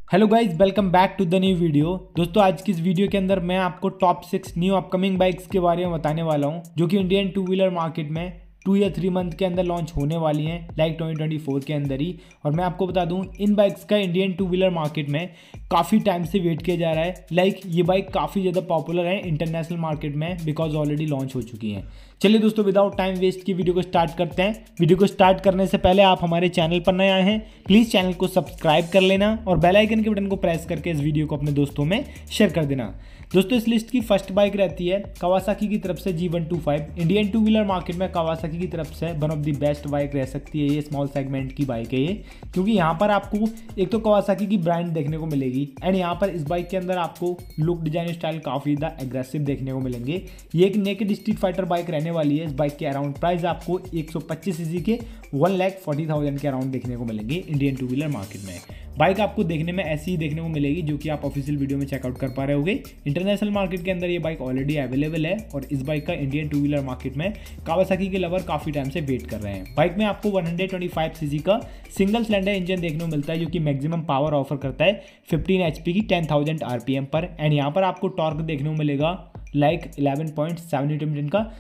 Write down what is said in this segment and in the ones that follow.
Hello guys, welcome back to the new video. दोस्तों, आज की इस वीडियो के अंदर मैं आपको टॉप 6 न्यू अपकमिंग बाइक्स के बारे में बताने वाला हूं जो कि इंडियन टू व्हीलर मार्केट में 2 या 3 मंथ के अंदर लॉन्च होने वाली हैं, लाइक 2024 के अंदर ही। और मैं आपको बता दूं, इन बाइक्स का इंडियन टू व्हीलर मार्केट में काफ़ी टाइम से वेट किया जा रहा है। लाइक ये बाइक काफ़ी ज़्यादा पॉपुलर है इंटरनेशनल मार्केट में बिकॉज ऑलरेडी लॉन्च हो चुकी हैं। चलिए दोस्तों, विदाउट टाइम वेस्ट की वीडियो को स्टार्ट करते हैं। वीडियो को स्टार्ट करने से पहले आप हमारे चैनल पर नए आए हैं, प्लीज़ चैनल को सब्सक्राइब कर लेना और बेल आइकन के बटन को प्रेस करके इस वीडियो को अपने दोस्तों में शेयर कर देना। दोस्तों, इस लिस्ट की फर्स्ट बाइक रहती है कावासाकी की तरफ से G125। Indian two wheeler market में कावासाकी की तरफ से one of the best bike रह सकती है। ये स्मॉल सेगमेंट की बाइक है ये, क्योंकि यहाँ पर आपको एक तो कावासाकी की ब्रांड देखने को मिलेगी एंड यहाँ पर इस बाइक के अंदर आपको लुक, डिजाइन, स्टाइल काफ़ी ज़्यादा एग्रेसिव देखने को मिलेंगे। ये एक नेकेड स्ट्रीट फाइटर बाइक रहने वाली है। इस बाइक के अराउंड प्राइस आपको 125 सीसी के 1,40,000 के अराउंड देखने को मिलेंगे इंडियन टू व्हीलर मार्केट में। बाइक आपको देखने में ऐसी ही देखने को मिलेगी जो कि आप ऑफिशियल वीडियो में चेकआउट कर पा रहे होंगे। इंटरनेशनल मार्केट के अंदर ये बाइक ऑलरेडी अवेलेबल है और इस बाइक का इंडियन टू व्हीलर मार्केट में कावासाकी के लवर काफ़ी टाइम से वेट कर रहे हैं। बाइक में आपको 125 सीसी का सिंगल सिलेंडर इंजन देखने को मिलता है जो कि मैक्सिमम पावर ऑफर करता है 15 HP की 10,000 RPM पर। एंड यहाँ पर आपको टॉर्क देखने को मिलेगा लाइक 11.7 न्यूटन मीटर का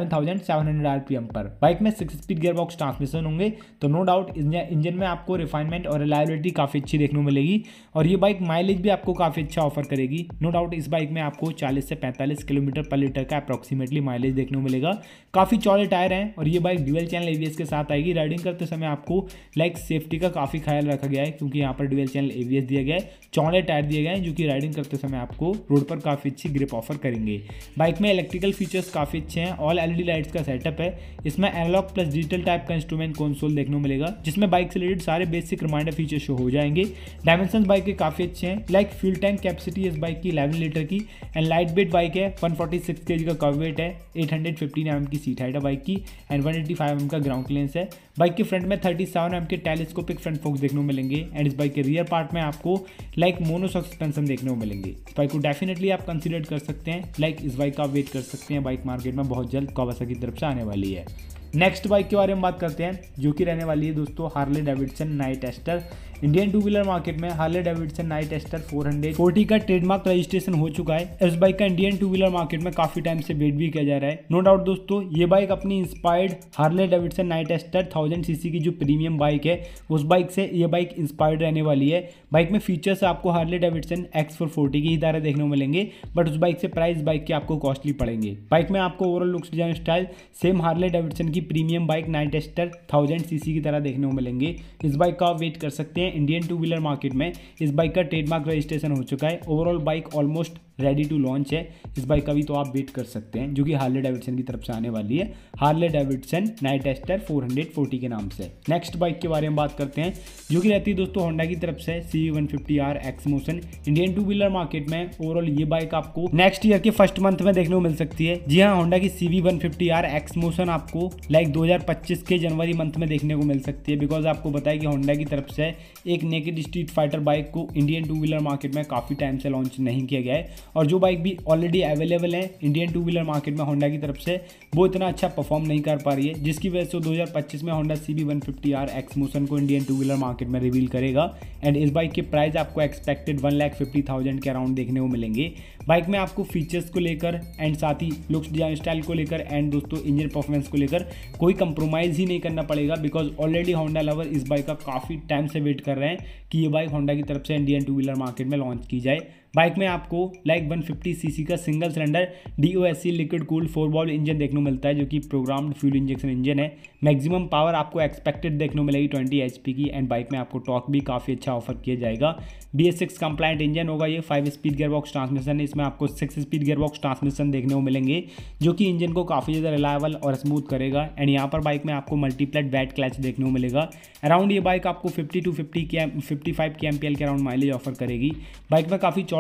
7,700 RPM पर। बाइक में 6 स्पीड गियरबॉक्स ट्रांसमिशन होंगे, तो नो डाउट इंजन में आपको रिफाइनमेंट और रिलायबिलिटी काफ़ी अच्छी देखने को मिलेगी और ये बाइक माइलेज भी आपको काफ़ी अच्छा ऑफर करेगी। नो डाउट इस बाइक में आपको 40 से 45 किलोमीटर पर लीटर का अप्रॉक्सीमेटली माइलेज देखने को मिलेगा। काफ़ी चौड़े टायर हैं और ये बाइक ड्यूअल चैनल ABS के साथ आएगी। राइडिंग करते समय आपको लाइक सेफ्टी का काफ़ी ख्याल रखा गया है क्योंकि यहाँ पर ड्यूअल चैनल ABS दिया गया है, चौड़े टायर दिए गए हैं जो कि राइडिंग करते समय आपको रोड पर काफ़ी अच्छी ग्रिप ऑफर करेंगे। बाइक में इलेक्ट्रिकल फीचर्स काफ़ी अच्छे हैं। ऑल LED लाइट्स का सेटअप है। इसमें एनालॉग प्लस डिजिटल टाइप का इंस्ट्रूमेंट कंसोल देखने को मिलेगा जिसमें बाइक से रिलेटेड सारे बेसिक रिमाइंडर फीचर शो हो जाएंगे। डायमेंशंस बाइक के काफ़ी अच्छे हैं। लाइक फ्यूल टैंक कैपेसिटी इस बाइक की 11 लीटर की एंड लाइट वेट बाइक है। 146 kg का कर्व वेट है। 815 mm की सीट हाइट है बाइक की एंड 185 mm का ग्राउंड क्लियरेंस है। बाइक के फ्रंट में 37 mm के टेलीस्कोपिक फ्रंट फोक्स देखने को मिलेंगे एंड इस बाइक के रियर पार्ट में आपको लाइक मोनोशॉक सस्पेंशन देखने को मिलेंगे। इस बाइक को डेफिनेटली आप कंसीडर कर सकते हैं। लाइक इस बाइक का आप वेट कर सकते हैं, बाइक मार्केट में बहुत जल्द कावासाकी की तरफ से आने वाली है। नेक्स्ट बाइक के बारे में बात करते हैं जो कि रहने वाली है दोस्तों Harley Davidson Nightster. Indian two wheeler market में हार्ले डेविडसन नाइट एस्टर 440 का ट्रेडमार्क रजिस्ट्रेशन हो चुका है। इस बाइक का इंडियन टू व्हीलर मार्केट में काफी टाइम से वेट भी किया जा रहा है। नो डाउट दोस्तों, ये बाइक अपनी inspired Harley Davidson Nightster 1000 CC की जो प्रीमियम बाइक है उस बाइक से ये बाइक इंस्पायर्ड रहने वाली है। बाइक में फीचर्स आपको हार्ले डेविडसन X440 की ही तरह देखने को मिलेंगे, बट उस बाइक से प्राइस बाइक के आपको कॉस्टली पड़ेंगे। बाइक में आपको overall looks, design, style same Harley Davidson की premium bike Nightster 1000 CC की तरह देखने को मिलेंगे। इस बाइक का आप वेट कर सकते हैं। इंडियन टू व्हीलर मार्केट में इस बाइक का ट्रेडमार्क रजिस्ट्रेशन हो चुका है। Overall bike almost ready to launch है। इस बाइक का भी तो आप वेट कर सकते हैं जो कि हार्ले डेविडसन की तरफ से आने वाली है, हार्ले डेविडसन नाइट एस्टर 440 के नाम से। नेक्स्ट बाइक के बारे में बात करते हैं जो कि रहती है दोस्तों होंडा की तरफ से CV150R X motion. Indian two wheeler market में ओवरऑल ये बाइक आपको नेक्स्ट ईयर के फर्स्ट मंथ में देखने को मिल सकती है। जी हाँ, होंडा की CV150R X मोशन आपको लाइक 2025 के जनवरी मंथ में देखने को मिल सकती है बिकॉज आपको बताया कि होंडा की तरफ से एक नेकेड स्ट्रीट फाइटर बाइक को इंडियन टू व्हीलर मार्केट में काफ़ी टाइम से लॉन्च नहीं किया गया है और जो बाइक भी ऑलरेडी अवेलेबल है इंडियन टू व्हीलर मार्केट में होंडा की तरफ से वो इतना अच्छा परफॉर्म नहीं कर पा रही है, जिसकी वजह से 2025 में होंडा CV150R X मोशन को इंडियन टू व्हीलर मार्केट में रिवील करेगा एंड इस बाइक के प्राइस आपको एक्सपेक्टेड 1,50,000 के अराउंड देखने को मिलेंगे। बाइक में आपको फीचर्स को लेकर एंड साथ ही लुक्स, डिजाइन, स्टाइल को लेकर एंड दोस्तों इंजन परफॉर्मेंस को लेकर कोई कंप्रोमाइज़ ही नहीं करना पड़ेगा बिकॉज ऑलरेडी होंडा लवर इस बाइक का काफ़ी टाइम से वेट कर रहे हैं कि ये बाइक होंडा की तरफ से इंडियन टू व्हीलर मार्केट में लॉन्च की जाए। बाइक में आपको लाइक 150 सीसी का single cylinder DOSC liquid cooled 4 valve engine देखने को मिलता है जो कि प्रोग्राम्ड फ्यूल इंजेक्शन इंजन है। मैक्सिमम पावर आपको एक्सपेक्टेड देखने को मिलेगी 20 HP की एंड बाइक में आपको टॉर्क भी काफ़ी अच्छा ऑफर किया जाएगा। BS6 कंप्लाइंट इंजन होगा ये। 5 स्पीड गियरबॉक्स ट्रांसमिशन है। इसमें आपको 6 स्पीड गियरबॉक्स ट्रांसमिशन देखने को मिलेंगे जो कि इंजन को काफ़ी ज़्यादा रिलायबल और स्मूथ करेगा एंड यहाँ पर बाइक में आपको मल्टीप्लेट बैट क्लच देखने को मिलेगा। अराउंड ये बाइक आपको 50 to 55 के MPL के अराउंड माइलेज ऑफर करेगी। बाइक में काफ़ी चौड़े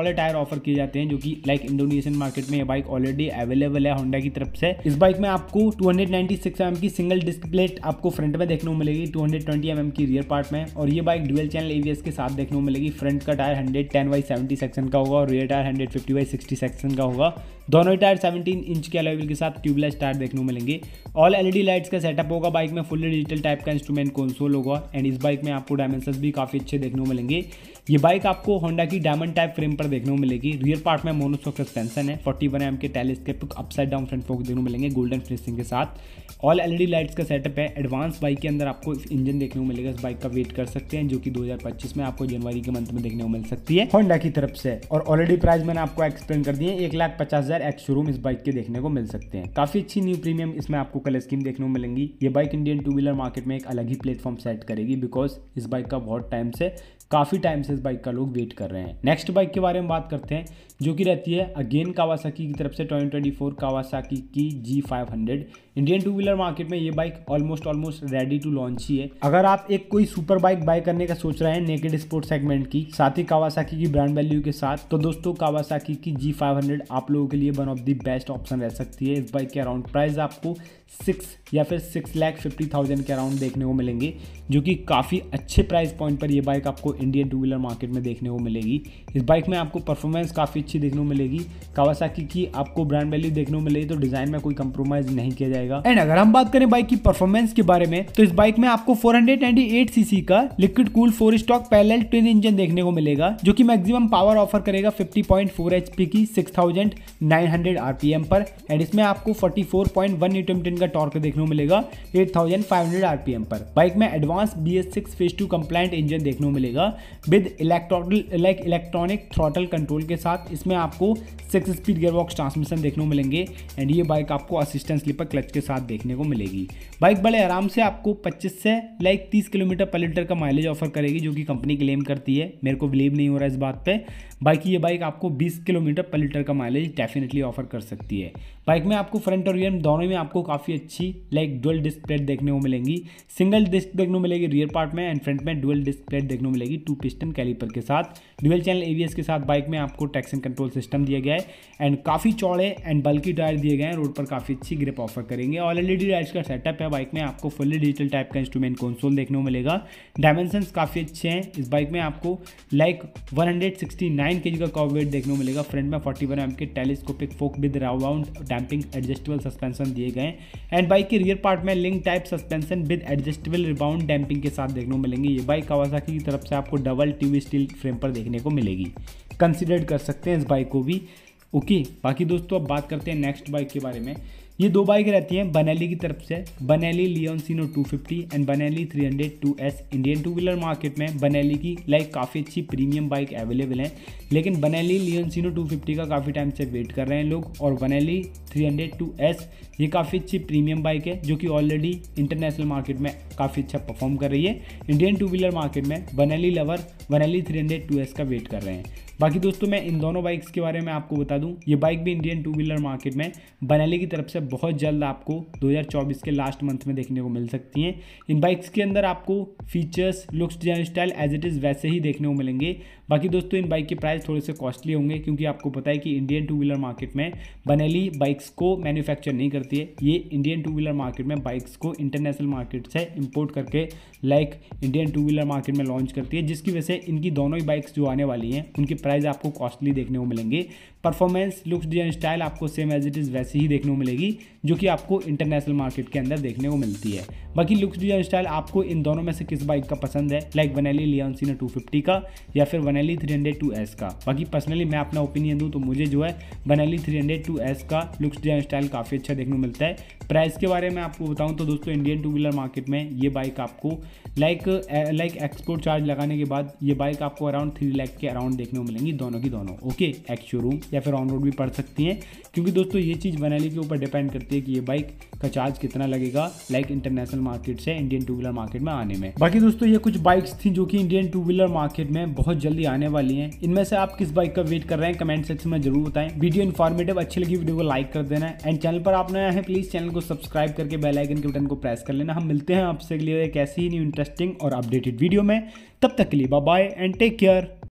वाले टायर ऑफर किए जाते हैं, जो कि लाइक इंडोनेशियन मार्केट में ये बाइक ऑलरेडी अवेलेबल है होंडा की तरफ से। इस बाइक में आपको 296 mm की सिंगल डिस्क प्लेट आपको फ्रंट में देखने को मिलेगी, 220 mm की रियर पार्ट में, और ये बाइक ड्यूअल चैनल ABS के साथ देखने को मिलेगी। फ्रंट का टायर 110/70 सेक्शन का होगा और रियर टायर 150/60 सेक्शन का होगा। दोनों ही टायर 17 इंच के अलॉय व्हील के साथ ट्यूबलेस टायर देखने को मिलेंगे। ऑल LED लाइट्स का सेटअप होगा बाइक में, फुल्ली डिजिटल टाइप का इंस्ट्रूमेंट कंसोल होगा एंड इस बाइक में आपको डायमेंशंस भी काफ़ी अच्छे देखने को मिलेंगे। ये बाइक आपको होंडा की डायमंड टाइप फ्रेम पर देखने को मिलेगी। रियर पार्ट में मोनोशॉक सस्पेंशन है, 41 mm के telescopic upside down front fork देखने को मिलेंगे गोल्डन फिनिशिंग के साथ। ऑल LED लाइट्स का सेटअप है। एडवांस बाइक के अंदर आपको इंजन देखने को मिलेगा, इस बाइक का वेट कर सकते हैं, जो कि 2025 में आपको जनवरी के मंथ में देखने को मिल सकती है होंडा की तरफ से। और ऑलरेडी प्राइस मैंने आपको एक्सप्लेन कर दिए, 1,50,000 एक्स शोरूम इस बाइक के देखने को मिल सकते हैं। काफी अच्छी न्यू प्रीमियम इसमें आपको कलर स्कीम देखने को मिलेंगी। ये bike Indian two wheeler market में एक अलग ही प्लेटफॉर्म सेट करेगी, बिकॉज इस बाइक का काफ़ी टाइम से इस बाइक का लोग वेट कर रहे हैं। नेक्स्ट बाइक के बारे में बात करते हैं, जो कि रहती है अगेन कावासाकी की तरफ से 2024 कावासाकी की G500। Indian two wheeler market में ये bike almost ready to launch ही है। अगर आप एक कोई सुपर बाइक बाय करने का सोच रहे हैं नेकेड स्पोर्ट सेगमेंट की, साथ ही कावासाकी की ब्रांड वैल्यू के साथ, तो दोस्तों कावासाकी की G500 आप लोगों के लिए one of the best option रह सकती है। इस बाइक के अराउंड प्राइस आपको 6 या फिर 6,50,000 के अराउंड देखने को मिलेंगे, जो कि काफ़ी अच्छे प्राइस पॉइंट पर ये बाइक आपको इंडियन टू व्हीलर मार्केट में देखने को मिलेगी। इस बाइक में आपको परफॉर्मेंस काफ़ी अच्छी देखने को मिलेगी। कावासाकी की आपको ब्रांड वैल्यू देखने को मिलेगी, तो डिज़ाइन में कोई कंप्रोमाइज़ नहीं किया जाएगा। एंड अगर हम बात करें बाइक की परफॉर्मेंस के बारे में, तो इस बाइक में आपको 498 cc का liquid cool 4 stroke parallel twin engine देखने को मिलेगा, जो कि मैक्सिमम पावर ऑफर करेगा 50.4 HP की 6,900 RPM पर। एंड इसमें आपको 44.1 Nm का टॉर्क देखने को मिलेगा 8,500 RPM पर। बाइक में advance BS6 phase 2 compliant engine देखने को मिलेगा विद इलेक्ट्रॉनिक थ्रॉटल कंट्रोल के साथ। इसमें आपको 6 स्पीड गियरबॉक्स ट्रांसमिशन देखने को मिलेंगे एंड ये बाइक आपको असिस्टेंस स्लीपर क्लच के साथ देखने को मिलेगी। बाइक बड़े आराम से आपको 25 से 30 किलोमीटर पर लीटर का माइलेज ऑफर करेगी, जो कि कंपनी क्लेम करती है। मेरे को बिलीव नहीं हो रहा है इस बात पे। बाकी ये बाइक आपको 20 किलोमीटर पर लीटर का माइलेज डेफिनेटली ऑफर कर सकती है। बाइक में आपको फ्रंट और रियर दोनों में आपको काफ़ी अच्छी डुअल डिस्क प्लेट देखने को मिलेंगी। सिंगल डिस्क देखने को मिलेगी रियर पार्ट में एंड फ्रंट में डुअल डिस्क प्लेट देखने को मिलेगी 2 पिस्टन कैलिपर के साथ। डुअल चैनल ABS के साथ बाइक में आपको ट्रैक्शन कंट्रोल सिस्टम दिया गया है एंड काफ़ी चौड़े एंड बल्की टायर दिए गए हैं, रोड पर काफ़ी अच्छी ग्रिप ऑफर करेंगे। ऑल LED लाइट्स का सेटअप है। बाइक में आपको फुल्ली डिजिटल टाइप का इंस्ट्रूमेंट कंसोल देखने को मिलेगा। डायमेंशंस काफ़ी अच्छे हैं। इस बाइक में आपको 169 kg का कर्व वेट देखने को मिलेगा। फ्रंट में 41 mm के telescopic fork with round damping adjustable suspension दिए गए एंड बाइक के रियर पार्ट में link type suspension with adjustable rebound damping के साथ देखने को मिलेंगे। ये बाइक कावासाकी की तरफ से आपको डबल ट्यूब स्टील फ्रेम पर देखने को मिलेगी। कंसिडर कर सकते हैं इस बाइक को भी। ओके, बाकी दोस्तों अब बात करते हैं नेक्स्ट बाइक के बारे में। ये दो बाइक रहती हैं बनेली की तरफ से, बनेली लियोनसिनो 250 एंड बनेली 300 2S। Indian two wheeler market में बनेली की काफ़ी अच्छी प्रीमियम बाइक अवेलेबल हैं, लेकिन बनेली लियोनसिनो 250 का काफ़ी टाइम से वेट कर रहे हैं लोग। और बनेली 300 2S ये काफ़ी अच्छी प्रीमियम बाइक है, जो कि ऑलरेडी इंटरनेशनल मार्केट में काफ़ी अच्छा परफॉर्म कर रही है। इंडियन टू व्हीलर मार्केट में बनेली लवर बनेली 300 2S का वेट कर रहे हैं। बाकी दोस्तों मैं इन दोनों बाइक्स के बारे में आपको बता दूं, ये बाइक भी इंडियन टू व्हीलर मार्केट में बनेली की तरफ से बहुत जल्द आपको 2024 के लास्ट मंथ में देखने को मिल सकती हैं। इन बाइक्स के अंदर आपको features, looks, design style as it is वैसे ही देखने को मिलेंगे। बाकी दोस्तों इन बाइक के प्राइस थोड़े से कॉस्टली होंगे, क्योंकि आपको पता है कि इंडियन टू व्हीलर मार्केट में बनेली बाइक्स को मैन्युफैक्चर नहीं करती है। ये इंडियन टू व्हीलर मार्केट में बाइक्स को इंटरनेशनल मार्केट से इंपोर्ट करके इंडियन टू व्हीलर मार्केट में लॉन्च करती है, जिसकी वजह से इनकी दोनों ही बाइक्स जो आने वाली हैं उनकी प्राइस आपको कॉस्टली देखने को मिलेंगे। परफॉर्मेंस, लुक्स, डिजाइन स्टाइल आपको सेम एज इट इज़ वैसे ही देखने को मिलेगी, जो कि आपको इंटरनेशनल मार्केट के अंदर देखने को मिलती है। बाकी लुक्स, डिजाइन स्टाइल आपको इन दोनों में से किस बाइक का पसंद है, बनेली लियोनसिनो 250 का या फिर बनेली 300 2S का। बाकी पर्सनली मैं अपना ओपिनियन दूं तो मुझे जो है बनेली 300 2S का लुक्स, डिजाइन स्टाइल काफ़ी अच्छा देखने को मिलता है। प्राइस के बारे में आपको बताऊं तो दोस्तों इंडियन टू व्हीलर मार्केट में ये बाइक आपको एक्सपोर्ट चार्ज लगाने के बाद ये बाइक आपको अराउंड 3 लाख के अराउंड देखने को मिलेंगी दोनों की दोनों। ओके, एक्स शोरूम या फिर ऑन रोड भी पड़ सकती हैं, क्योंकि दोस्तों ये चीज़ बनेली के ऊपर डिपेंड करती है कि ये बाइक का चार्ज कितना लगेगा इंटरनेशनल मार्केट से इंडियन टू व्हीलर मार्केट में आने में। बाकी दोस्तों ये कुछ बाइक्स थी जो कि इंडियन टू व्हीलर मार्केट में बहुत जल्दी आने वाली हैं। इनमें से आप किस बाइक का वेट कर रहे हैं कमेंट सेक्शन में जरूर बताएं। वीडियो इन्फॉर्मेटिव अच्छी लगी वीडियो को लाइक कर देना एंड चैनल पर आप नया है प्लीज चैनल को सब्सक्राइब करके बेल आइकन के बटन को प्रेस कर लेना। हम मिलते हैं आपसे अगली एक ऐसी ही न्यू इंटरेस्टिंग और अपडेटेड वीडियो में। तब तक के लिए bye bye and take care.